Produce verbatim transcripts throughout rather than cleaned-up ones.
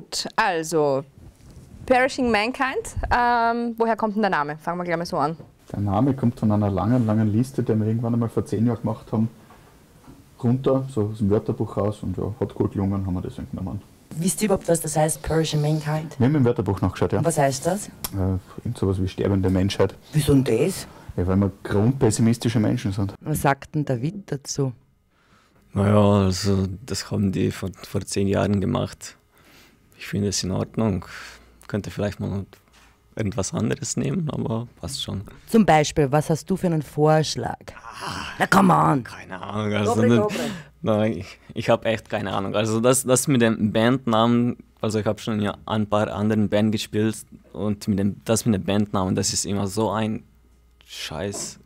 Gut, also Perishing Mankind, ähm, woher kommt denn der Name? Fangen wir gleich mal so an. Der Name kommt von einer langen, langen Liste, die wir irgendwann einmal vor zehn Jahren gemacht haben, runter, so aus dem Wörterbuch raus, und ja, hat gut gelungen, haben wir das genommen. Wisst ihr überhaupt, was das heißt, Perishing Mankind? Wir haben im Wörterbuch nachgeschaut, ja. Was heißt das? Äh, irgend sowas wie sterbende Menschheit. Wieso denn das? Ja, weil wir grundpessimistische Menschen sind. Was sagt denn David dazu? Naja, also das haben die vor, vor zehn Jahren gemacht. Ich finde es in Ordnung. Könnte vielleicht mal irgendwas anderes nehmen, aber passt schon. Zum Beispiel, was hast du für einen Vorschlag? Na, come on! Keine Ahnung. Also Dobre, ne- dobre. Nein, ich, ich habe echt keine Ahnung. Also das, das mit dem Bandnamen, also ich habe schon ja ein paar anderen Bands gespielt und mit dem, das mit dem Bandnamen, das ist immer so ein Scheiß.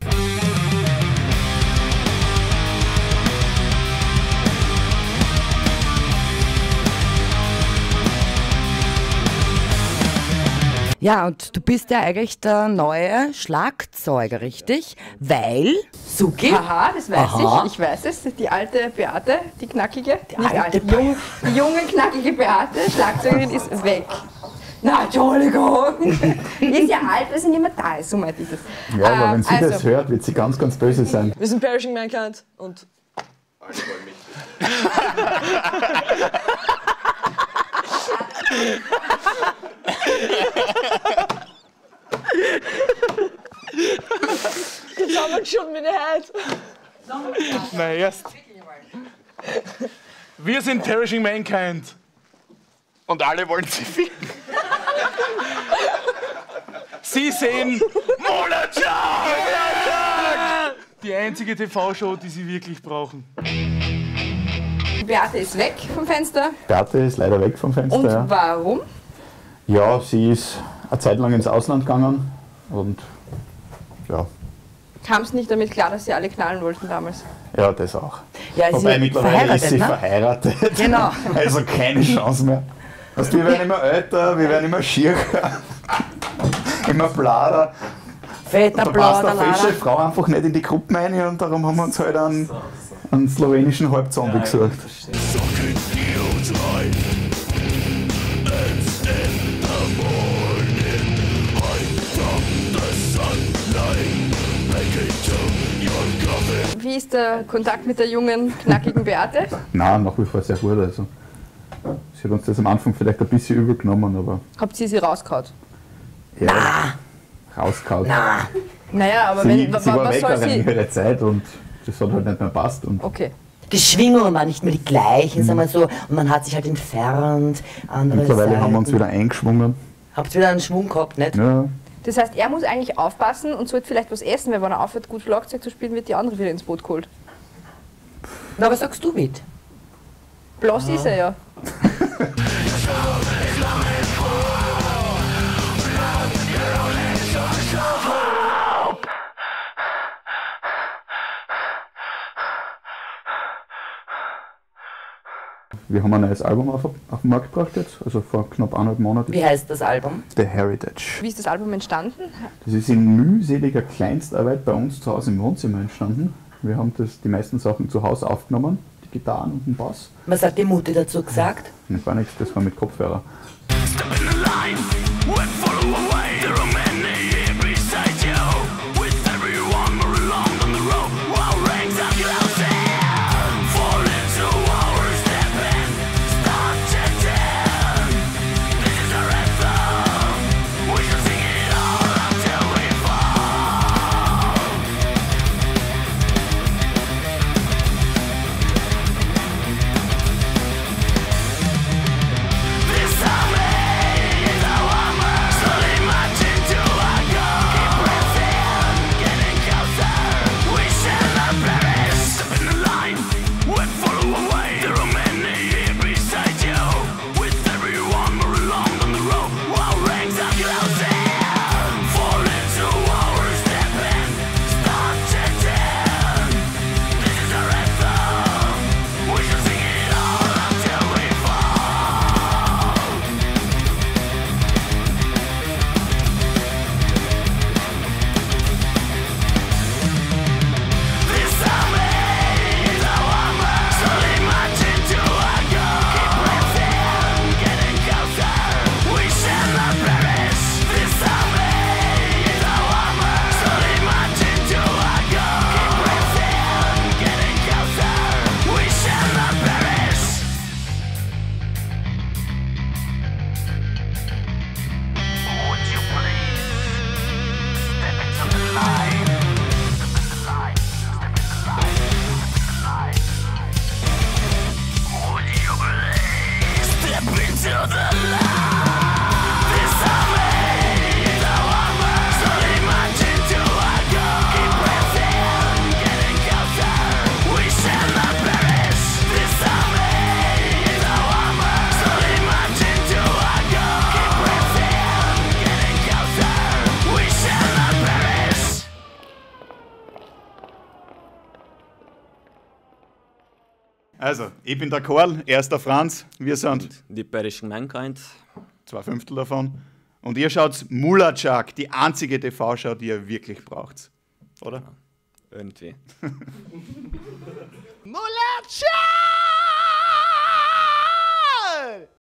Ja, und du bist ja eigentlich der neue Schlagzeuger, richtig? Weil, Suki, Aha, das weiß Aha. ich, ich weiß es. Die alte Beate, die knackige, die, nicht alte alte, die, junge, die junge knackige Beate, Schlagzeugerin, ist weg. Na, Entschuldigung. Die ist ja alt, weil sie nicht mehr da ist, so meinte ich das. Ja, aber Ähm, wenn sie also, das hört, wird sie ganz, ganz böse sein. Wir sind Perishing Mankind und jetzt haben wir schon meine Hand. Na erst. Wir sind Perishing Mankind. Und alle wollen sie ficken. Sie sehen Molotow! Die einzige T V-Show, die sie wirklich brauchen. Beate ist weg vom Fenster. Beate ist leider weg vom Fenster. Und ja. warum? ja, sie ist eine Zeit lang ins Ausland gegangen und ja, Kam es nicht damit klar, dass sie alle knallen wollten damals? ja, das auch. ja, sie Wobei mittlerweile ist verheiratet, sie ne? verheiratet. Genau. Also keine Chance mehr. Weißt, wir werden immer älter, wir werden immer schierer, immer blader. Fetter, Da blauer, passt eine der frische Lader. Frau einfach nicht in die Gruppen rein und darum haben wir uns halt einen, einen slowenischen Halbzombie gesucht. Wie ist der Kontakt mit der jungen, knackigen Beate? Nein, nach wie vor sehr gut. Also. Sie hat uns das am Anfang vielleicht ein bisschen übel genommen, aber Habt ihr sie rausgehauen? ja, rausgehauen. Na, Naja, aber Sie, wenn, wa- sie war was weg soll auch sie... ihre Zeit und das hat halt nicht mehr passt. Und Okay. die Schwingungen waren nicht mehr die gleichen, sagen wir so. Und man hat sich halt entfernt. Andere mittlerweile Seiten. haben wir uns wieder eingeschwungen. Habt wieder einen Schwung gehabt, nicht? Ja, Das heißt, er muss eigentlich aufpassen und sollte vielleicht was essen, weil wenn er aufhört, gut Schlagzeug zu spielen, wird die andere wieder ins Boot geholt. Na, was sagst du mit? Blass ist er ja. wir haben ein neues Album auf, auf den Markt gebracht jetzt, also vor knapp eineinhalb Monaten. Wie heißt das Album? The Heritage. Wie ist das Album entstanden? Das ist in mühseliger Kleinstarbeit bei uns zu Hause im Wohnzimmer entstanden. Wir haben das, die meisten Sachen zu Hause aufgenommen, die Gitarren und den Bass. Was hat die Mutti dazu gesagt? Und gar nichts, das war mit Kopfhörer. This time Also, ich bin der Karl, er ist der Franz, wir sind Die Perishing Mankind. zwei Fünftel davon. Und ihr schaut Mulachak, die einzige T V-Show, die ihr wirklich braucht. Oder? Irgendwie. Mulachak!